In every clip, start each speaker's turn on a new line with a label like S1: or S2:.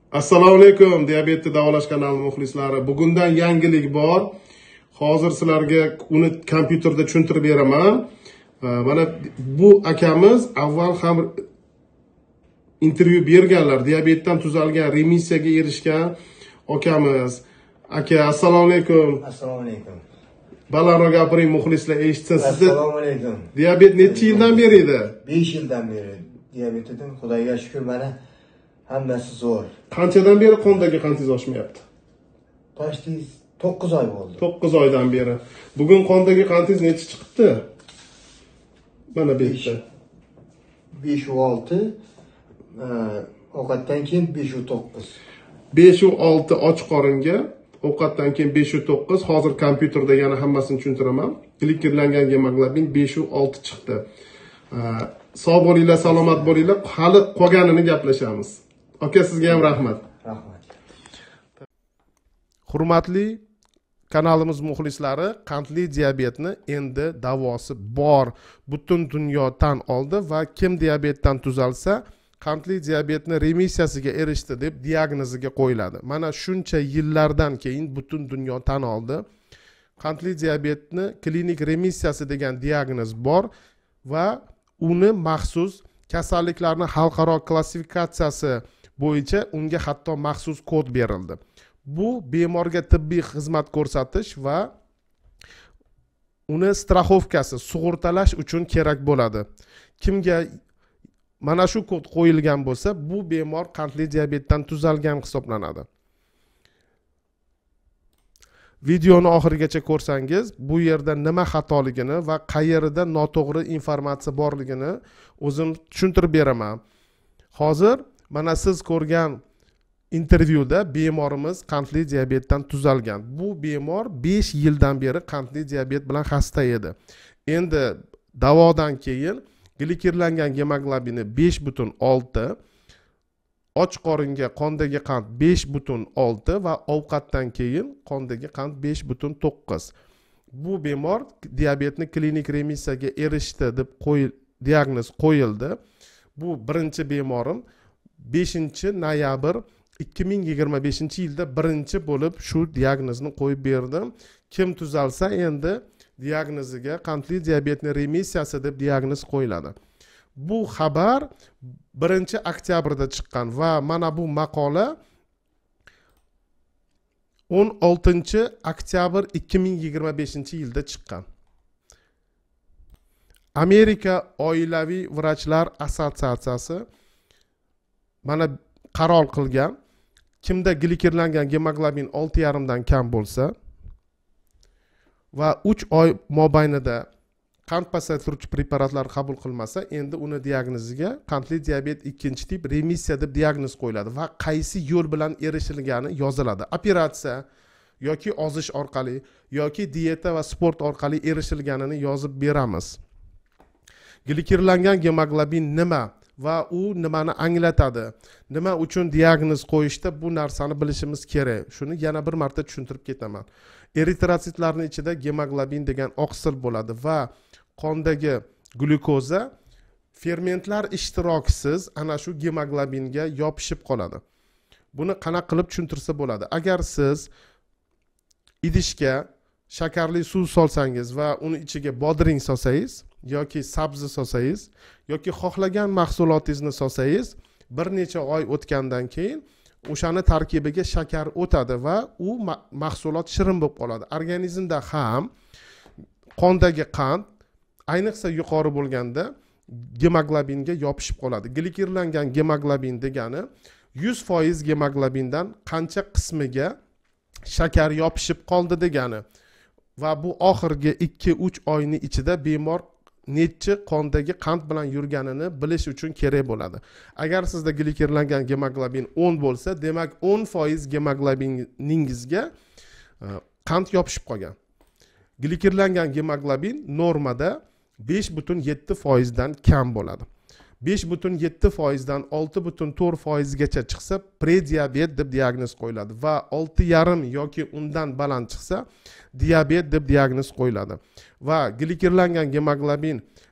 S1: Assalomu alaykum, diabetni davolash kanali muxlislari. Bugundan yangilik bor. Hozir sizlarga uni kompyuterda tushuntirib beraman. Mana bu akamiz avval ham intervyu berganlar, diabetdan tuzalgan, remissiyaga erishgan akamiz. Aka, assalomu alaykum.
S2: Assalomu alaykum.
S1: Balandroq gapiring, muxlislar eshitsin sizni.
S2: Assalomu alaykum.
S1: Diabet necha yildan beri edi?
S2: 5 yildan beri diabet edim. Xudoga shukr, mana hammasi zo'r.
S1: Qanchadan beri qondagi qantingiz oshmayapti?
S2: Toshdi 9 oy bo'ldi.
S1: 9 oydan beri. Bugun qondagi qantingiz necha chiqibdi? Mana bu yerda.
S2: 5 va 6. Ovqatdan keyin 5 va 9.
S1: 5 va 6 och qoringa, ovqatdan keyin 5 va 9. Hozir kompyuterda yana hammasini tushuntiraman. Glikerlangan gemoglobin 5 va 6 chiqdi. Sog' bo'linglar, salomat bo'linglar. Hali qolganini gaplashamiz. Aka, sizga ham rahmat.
S2: Rahmat.
S1: Hurmatli kanalimiz muxlislari, qandli diabetni endi davosi bor. Butun dunyo tan oldi va kim diabetdan tuzalsa, qandli diabetni remissiyasiga erishdi deb diagnoziga qo'yiladi. Mana shuncha yillardan keyin butun dunyo tan oldi. Qandli diabetni klinik remissiyasi degan diagnoz bor va uni maxsus kasalliklarni xalqaro klassifikatsiyasi bo'yicha unga hatto maxsus kod berildi. Bu bemorga tibbiy xizmat ko'rsatish va uni strafovkasi, sug'urtalash uchun kerak bo'ladi. Kimga mana shu kod qo'yilgan bo'lsa, bu bemor qandli diabetdan tuzalgan hisoblanadi. Videoni oxirigacha ko'rsangiz, bu yerda nima xatoligini va qayerida noto'g'ri informatsiya borligini o'zim tushuntirib beraman. Hozir mana siz ko'rgan intervyuda bemorimiz qandli diabetdan tuzalgan. Bu bemor 5 yildan beri qandli diabet bilan xasta edi. Endi davodan keyin glikerlangan gemoglobini 5,6, och qoringa qondagi qand 5,6 va ovqatdan keyin qondagi qand 5,9. Bu bemor diabetni klinik remissiyaga erishdi deb diagnoz qo'yildi. Bu birinchi bemorim 5-noyabr 2025-yilda birinchi bo'lib shu diagnozni qo'yib berdim. Kim tuzalsa endi diagnoziga qandli diabetni remissiyasi deb diagnoz qo'yiladi. Bu xabar 1-oktyabrda chiqqan va mana bu maqola 16-oktyabr 2025-yilda chiqqan. Amerika oilaviy vrachlar assotsiatsiyasi mana qaror qilgan, kimda glikerlangan gemoglobin 6,5 dan kam bo'lsa va 3 oy mobaynida qand pasaytiruvchi preparatlar qabul qilmasa, endi uni diagnoziga qandli diabet 2-tip remissiya deb diagnoz qo'yiladi va qaysi yo'l bilan erishilgani yoziladi. Operatsiya yoki ozish orqali yoki dieta va sport orqali erishilganini yozib beramiz. Glikerlangan gemoglobin nima va u nimani anglatadi? Nima uchun diagnoz qo'yishda bu narsani bilishimiz kerak. Shuni yana bir marta tushuntirib ketaman. Eritrotsitlarning ichida gemoglobin degan oqsil bo'ladi va qondagi glyukoza fermentlar ishtirokisiz ana shu gemoglobinga yopishib qoladi. Buni qanaqa qilib tushuntirsa bo'ladi? Agar siz idishga shakarli suv solsangiz va uni ichiga bodring solsangiz yoki sabzi solsangiz yoki xohlagan mahsulotingizni solsangiz, bir necha oy o'tgandan keyin o'shani tarkibiga shakar o'tadi va u mahsulot shirin bo'lib qoladi. Organizmda ham qondagi qand ayniqsa yuqori bo'lganda gemoglobinga yopishib qoladi. Glikerlangan gemoglobin degani 100% gemoglobindan qancha qismiga shakar yopishib qoldi degani. Va bu oxirgi 2-3 oyni ichida bemor necha qondagi qand bilan yurganini bilish uchun kerak bo'ladi. Agar sizda glikerlangan gemoglobin 10 bo'lsa, demak 10% gemoglobiningizga qand yopishib qolgan. Glikerlangan gemoglobin normada 5,7% dan kam bo'ladi. 5,7% dan 6,4% gacha chiqsa prediabet deb diagnoz qo'yiladi va 6,5 yoki undan baland chiqsa diabet deb diagnoz qo'yiladi. Va glikerlangan gemoglobin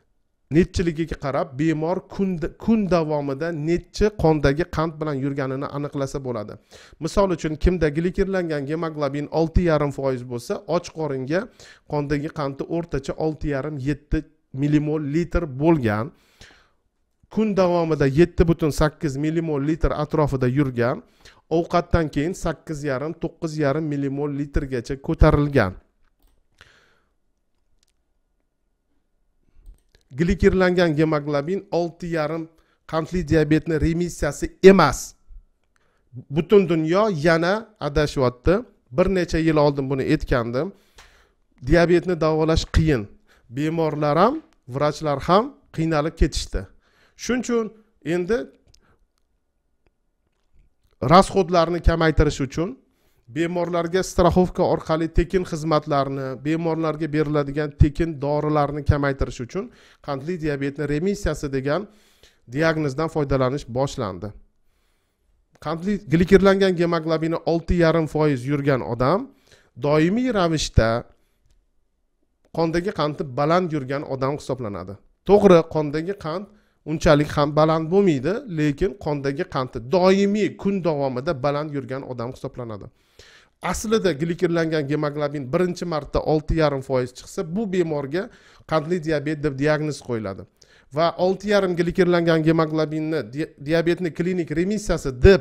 S1: netchiligiga qarab bemor kun davomida necha qondagi qand bilan yurganini aniqlasa bo'ladi. Misol uchun kimda glikerlangan gemoglobin 6,5% bo'lsa, och qoringa qondagi qandi o'rtacha 6,5-7 millimol litr bo'lgan, kun davomida 7,8 millimol litr atrofida yurgan, ovqatdan keyin 8,5-9,5 millimol litrgacha ko'tarilgan. Glikerlangan gemoglobin 6,5 qandli diabetni remissiyasi emas. Butun dunyo yana adashyapti. Bir necha yil oldin buni aytgandim. Diabetni davolash qiyin. Bemorlar ham, vrachlar ham qiynalib ketishdi. Shuning uchun endi rasxodlarni kamaytirish uchun bemorlarga strafovka orqali tekin xizmatlarni, bemorlarga beriladigan tekin dorilarni kamaytirish uchun qandli diabetni remissiyasi degan diagnozdan foydalanish boshlandi. Qandli glikerlangan gemoglobini 6,5% yurgan odam doimiy ravishda qondagi qandi baland yurgan odam hisoblanadi. To'g'ri, qondagi qand unchalik ham baland bo'lmaydi, lekin qondagi qandi doimiy kun davomida baland yurgan odam hisoblanadi. Aslida glikerlangan gemoglobin birinchi marta 6,5% chiqsa, bu bemorga qandli diabet deb diagnoz qo'yiladi. Va 6,5 glikerlangan gemoglobinni diabetni klinik remissiyasi deb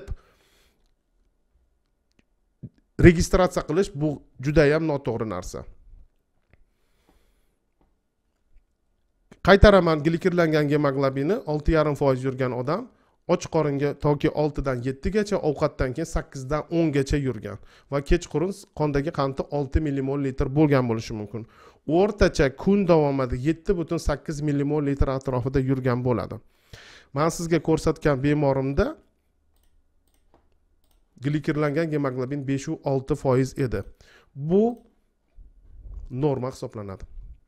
S1: registratsiya qilish bu juda ham noto'g'ri narsa. Qaytaraman, glikerlangan gemoglobini 6,5% yurgan odam och qoringa toki 6 dan 7 gacha, ovqatdan keyin 8 dan 10 gacha yurgan va kechqurun qondagi qandi 6 millimol litr bo'lgan bo'lishi mumkin. O'rtacha kun davomida 7,8 millimol litr atrofida yurgan bo'ladi. Men sizga ko'rsatgan bemorimda glikerlangan gemoglobin 5-6% edi. Bu norma hisoblanadi.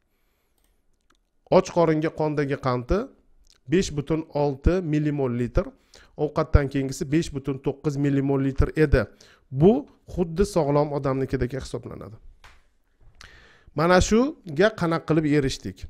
S1: Och qoringa qondagi qandi 5,6 millimol litr, ovqatdan keyingisi 5,9 millimol litr edi. Bu xuddi sog'lom odamnikidek hisoblanadi. Mana shuga qanaqa qilib erishdik?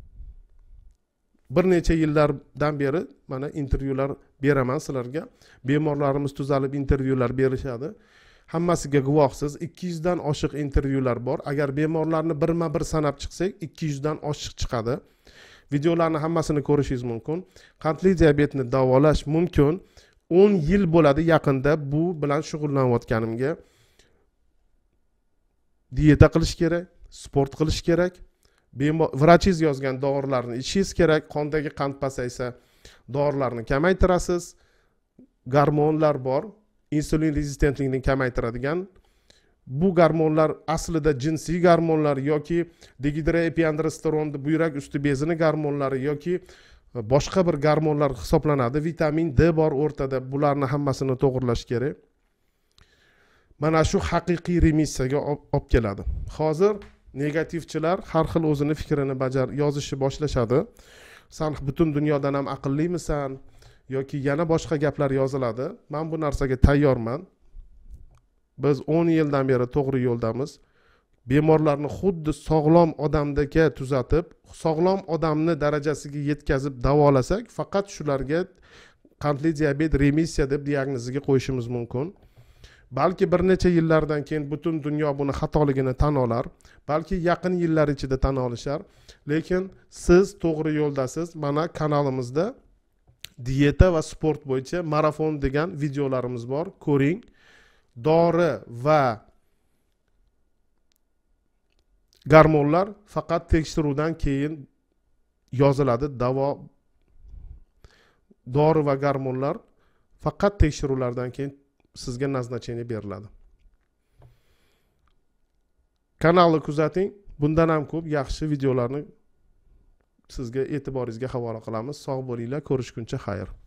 S1: Bir necha yillardan beri mana intervyular beraman sizlarga. Bemorlarimiz tuzalib intervyular berishadi. Hammasiga guvohsiz. 200 dan oshiq intervyular bor. Agar bemorlarni birma-bir sanab chiqsak, 200 dan oshiq chiqadi. Videolarni hammasini ko'rishingiz mumkin. Qandli diabetni davolash mumkin. 10 yil bo'ladi yaqinda bu bilan shug'ullanayotganimga. Dieta qilish kerak, sport qilish kerak. Vrachingiz yozgan dorilarni ichishingiz kerak. Qondagi qand pasaysa, dorilarni kamaytirasiz. Gormonlar bor. Insulin rezistentlikni kamaytiradigan. Bu gormonlar aslida jinsiy gormonlar yoki dehidroepiandrosteron, buyrak usti bezini gormonlari yoki boshqa bir gormonlar hisoblanadi. Vitamin D bor o'rtada. Bularni hammasini to'g'irlash kerak. Mana shu haqiqiy remissiyaga olib keladi. Hozir negativchilar har xil o'zini fikrini yozishni boshlashadi. Sen butun dunyodan ham aqllimisan yoki yana boshqa gaplar yoziladi. Men bu narsaga tayyorman. Biz 10 yildan beri to'g'ri yo'ldamiz. Bemorlarni xuddi sog'lom odamdagi tuzatib, sog'lom odamni darajasiga yetkazib davolasak, faqat shularga qandli diabet remissiya deb diagnoziga qo'yishimiz mumkin. Balki bir necha yillardan keyin butun dunyo buni xatoligini tan olar, balki yaqin yillar ichida tan olishar. Lekin siz to'g'ri yo'ldasiz. Mana kanalimizda dieta va sport bo'yicha marafon degan videolarimiz bor. Ko'ring. Dori va gormonlar faqat tekshiruvdan keyin yoziladi. Dori va gormonlar faqat tekshiruvlardan keyin sizga назначение beriladi. Kanalni kuzating. Bundan ham ko'p yaxshi videolarni sizga e'tiboringizga havola qilamiz. Sog' bo'linglar, ko'rishguncha xayr.